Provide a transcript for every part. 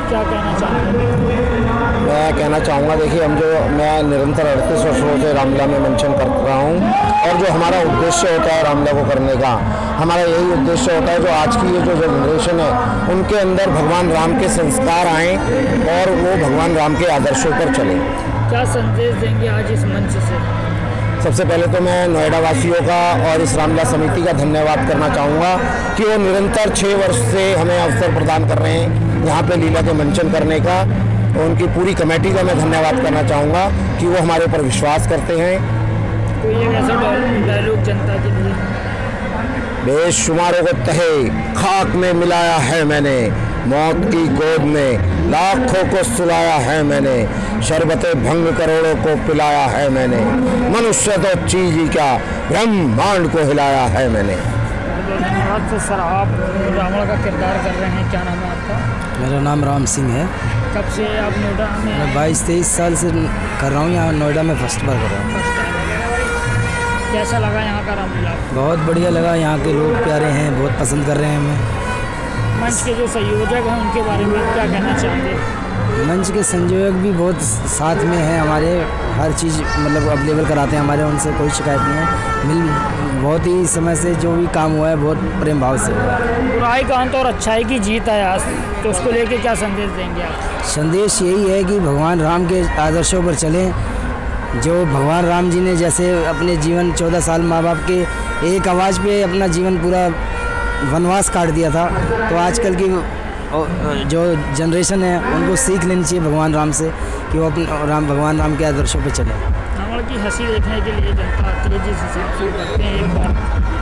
क्या कहना चाहूँगा? मैं कहना चाहूँगा, देखिए मैं निरंतर 38 वर्षों से रामलीला में मंचन कर रहा हूँ, और जो हमारा उद्देश्य होता है रामलीला को करने का, हमारा यही उद्देश्य होता है जो आज की ये जो जनरेशन है उनके अंदर भगवान राम के संस्कार आएँ और वो भगवान राम के आदर्शों पर चलें। क्या संदेश देंगे आज इस मंच से? सबसे पहले तो मैं नोएडा वासियों का और इस रामलीला समिति का धन्यवाद करना चाहूँगा कि वो निरंतर 6 वर्ष से हमें अवसर प्रदान कर रहे हैं यहाँ पे लीला के मंचन करने का। उनकी पूरी कमेटी का मैं धन्यवाद करना चाहूँगा कि वो हमारे ऊपर विश्वास करते हैं। कोई एक ऐसा डायलॉग जनता के लिए? बेशुमारों को तहे खाक में मिलाया है मैंने, मौत की गोद में लाखों को सुलाया है मैंने, शरबत भंग करोड़ों को पिलाया है मैंने, मनुष्य तो चीज ही क्या ब्रह्मांड को हिलाया है मैंने। धन्यवाद। तो सर, आप रावण का किरदार कर रहे हैं, क्या नाम है आपका? मेरा नाम राम सिंह है। कब से आप नोएडा में? मैं 22-23 साल से कर रहा हूँ, यहाँ नोएडा में फर्स्ट बार कर रहा हूँ। कैसा लगा यहाँ का रामलीला? बहुत बढ़िया लगा, यहाँ के लोग प्यारे हैं, बहुत पसंद कर रहे हैं हमें। मंच के जो संयोजक हैं उनके बारे में क्या कहना चाहेंगे? मंच के संयोजक भी बहुत साथ में हैं हमारे, हर चीज़ मतलब अवेलेबल कराते हैं हमारे, उनसे कोई शिकायत नहीं है। बहुत ही समय से जो भी काम हुआ है बहुत प्रेम भाव से हुआ है। बुराई का अंत और अच्छाई की जीत है आज, तो उसको लेके क्या संदेश देंगे आप? संदेश यही है कि भगवान राम के आदर्शों पर चलें। जो भगवान राम जी ने जैसे अपने जीवन 14 साल माँ बाप के एक आवाज़ पे अपना जीवन पूरा वनवास काट दिया था, तो आजकल की जो जनरेशन है उनको सीख लेनी चाहिए भगवान राम से कि वो अपने भगवान राम के आदर्शों पे चले। रावण की हंसी देखने के लिए जनता तेजी से शुरू करते हैं एक बार।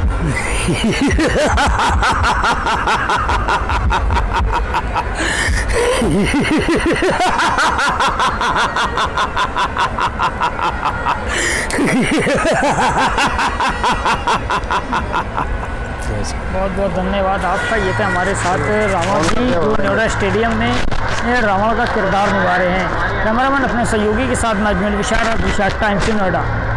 बहुत बहुत धन्यवाद आपका। ये थे हमारे साथ रावण जी जो नोएडा स्टेडियम में रावण का किरदार निभा रहे हैं। कैमरामैन अपने सहयोगी के साथ नाजमुल विशाल, विशाल टाइम्स नोएडा।